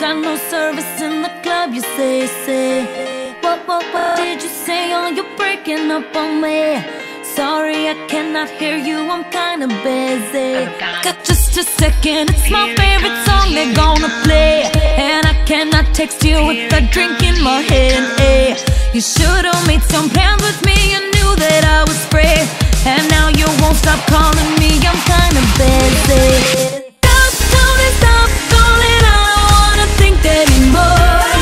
got no service in the club, you say. What did you say? Oh, you're breaking up on me. Sorry, I cannot hear you, I'm kinda busy. Got just a second, it's my favorite song they're gonna play. And I cannot text you with a drink in my hand. You should've made some plans with me, you knew that I was free. And now you won't stop calling me, I'm kinda busy. Stop calling, I don't wanna think anymore.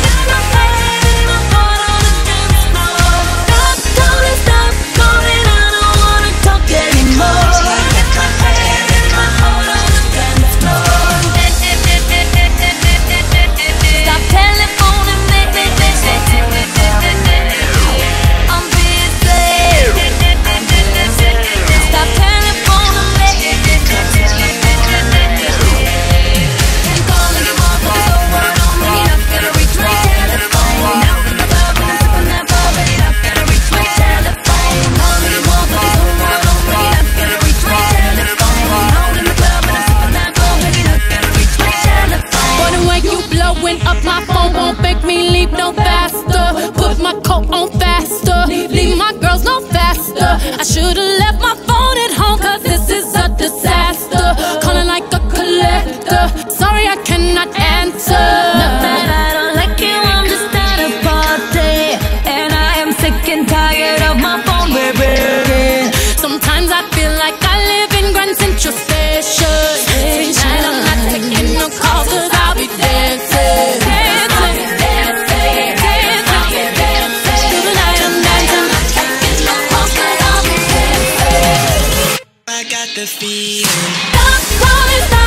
Up my phone won't make me leave no faster. Put my coat on faster. Leave my girls no faster. I should've left my phone at home, cause this is a disaster. Calling like a collector. Sorry, I cannot answer. Not that I don't like you, I'm just at a party. And I am sick and tired of my phone ringing. Sometimes I feel like I live in Grand Central Station. Tonight I'm not taking no calls, cause I'll be dancing. I got the feeling. Stop calling, stop